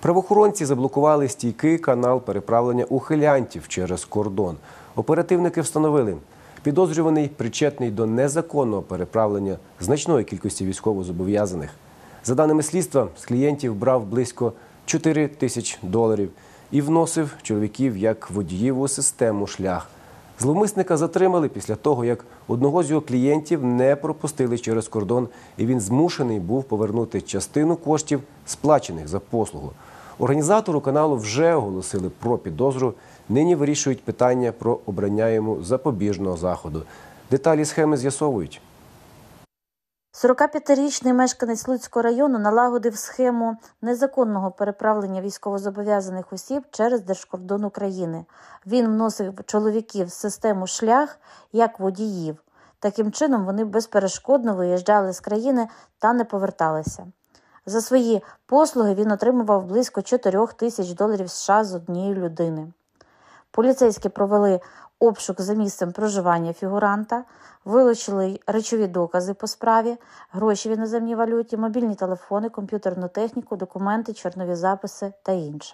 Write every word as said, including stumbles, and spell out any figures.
Правоохоронці заблокували стійкий канал переправлення ухилянтів через кордон. Оперативники встановили, підозрюваний причетний до незаконного переправлення значної кількості військовозобов'язаних. За даними слідства, з клієнтів брав близько чотири тисячі доларів і вносив чоловіків як водіїв у систему «Шлях». Зловмисника затримали після того, як одного з його клієнтів не пропустили через кордон, і він змушений був повернути частину коштів, сплачених за послугу. Організатору каналу вже оголосили про підозру. Нині вирішують питання про обрання йому запобіжного заходу. Деталі схеми з'ясовують. сорокап'ятирічний мешканець Луцького району налагодив схему незаконного переправлення військовозобов'язаних осіб через держкордон України. Він вносив чоловіків в систему «Шлях» як водіїв. Таким чином вони безперешкодно виїжджали з країни та не поверталися. За свої послуги він отримував близько чотирьох тисяч доларів США з однієї людини. Поліцейські провели обшук за місцем проживання фігуранта, вилучили речові докази по справі, гроші в іноземній валюті, мобільні телефони, комп'ютерну техніку, документи, чорнові записи та інше.